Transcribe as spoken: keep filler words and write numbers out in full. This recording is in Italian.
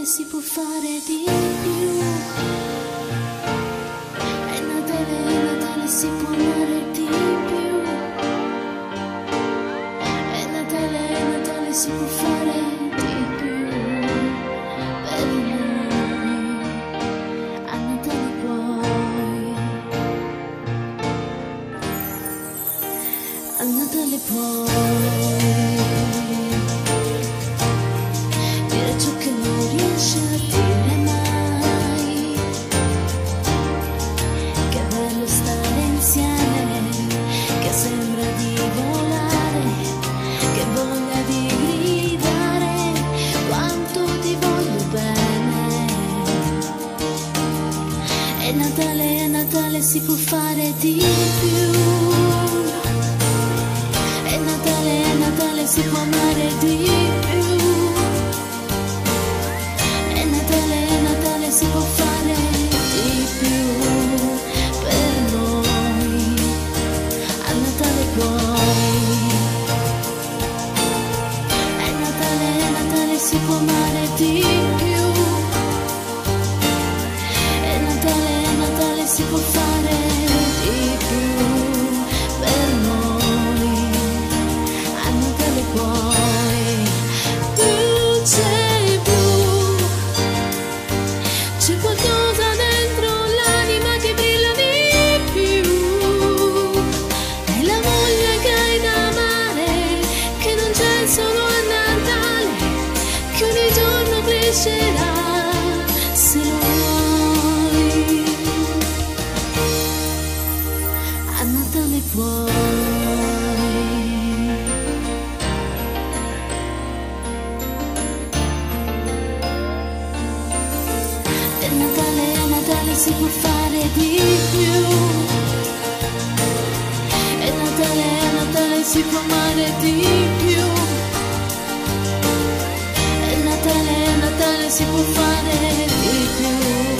si può fare di più. È Natale, è Natale, si può amare di più. È Natale, è Natale, si può fare di più. Per noi, a Natale puoi, a Natale puoi dire ciò che non riesci a dire mai. Che bello stare insieme, che sembra di volare, che voglia di gridare quanto ti voglio bene. È Natale, è Natale, si può fare di più. È Natale, è Natale, si può amare di più. È Natale, è Natale, si può fare di più. Per noi, a Natale puoi. È Natale, è Natale, si può amare di più. È Natale, è Natale, si può fare di più. Per noi, a Natale puoi. Luce blu, c'è qualcosa dentro l'anima che brilla di più. È la voglia che hai d'amare, che non c'è solo a Natale, che ogni giorno crescerà se lo vuoi. A Natale puoi. È Natale, è Natale, si può fare di più. È Natale, è Natale, si può amare di più. È Natale, è Natale, si può fare di più.